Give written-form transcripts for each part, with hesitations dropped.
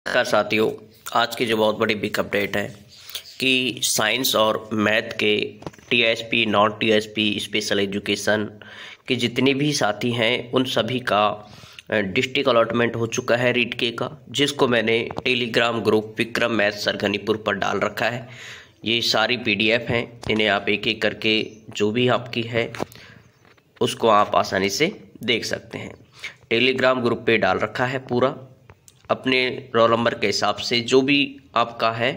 नमस्कार साथियों, आज की जो बहुत बड़ी बिग अपडेट है कि साइंस और मैथ के TSP, non TSP, special education के जितने भी साथी हैं उन सभी का डिस्ट्रिक्ट अलॉटमेंट हो चुका है रीट के का, जिसको मैंने Telegram group Vikram math Sarganipur पर डाल रखा है। ये सारी पीडीएफ हैं, इन्हें आप एक एक करके जो भी आपकी है उसको आप आसानी से देख सकते हैं। टेलीग्राम ग्रुप पे डाल रखा है पूरा, अपने रोल नंबर के हिसाब से जो भी आपका है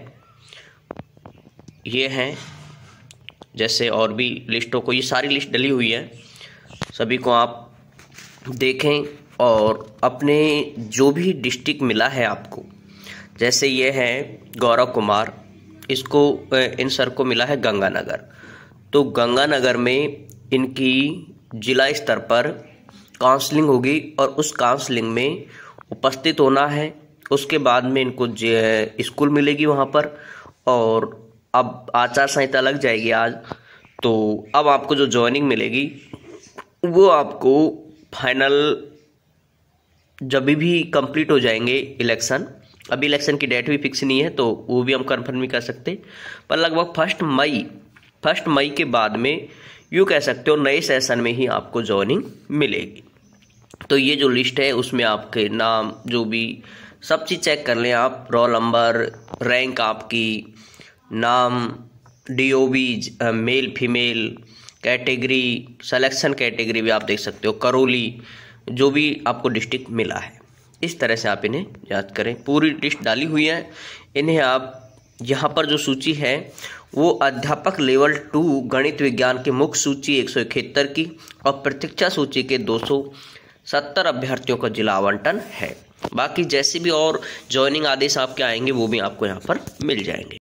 ये हैं। जैसे और भी लिस्टों को, ये सारी लिस्ट डली हुई है, सभी को आप देखें और अपने जो भी डिस्ट्रिक्ट मिला है आपको, जैसे ये है गौरव कुमार, इसको इन सर को मिला है गंगानगर। तो गंगानगर में इनकी जिला स्तर पर काउंसलिंग होगी और उस काउंसलिंग में उपस्थित होना है। उसके बाद में इनको स्कूल मिलेगी वहाँ पर, और अब आचार संहिता लग जाएगी आज। तो अब आपको जो ज्वाइनिंग मिलेगी वो आपको फाइनल जब भी कंप्लीट हो जाएंगे इलेक्शन, अभी इलेक्शन की डेट भी फिक्स नहीं है तो वो भी हम कंफर्म नहीं कर सकते, पर लगभग फर्स्ट मई के बाद में यूँ कह सकते हो नए सेशन में ही आपको ज्वाइनिंग मिलेगी। तो ये जो लिस्ट है उसमें आपके नाम जो भी सब चीज़ चेक कर लें आप, रोल नंबर, रैंक आपकी, नाम, DOB, male female, category, selection category भी आप देख सकते हो, करौली, जो भी आपको डिस्ट्रिक्ट मिला है। इस तरह से आप इन्हें याद करें। पूरी लिस्ट डाली हुई है, इन्हें आप यहाँ पर जो सूची है वो अध्यापक लेवल 2 गणित विज्ञान की मुख्य सूची 171 की और प्रतीक्षा सूची के 270 अभ्यर्थियों का जिला आवंटन है। बाकी जैसे भी और ज्वाइनिंग आदेश आपके आएंगे वो भी आपको यहाँ पर मिल जाएंगे।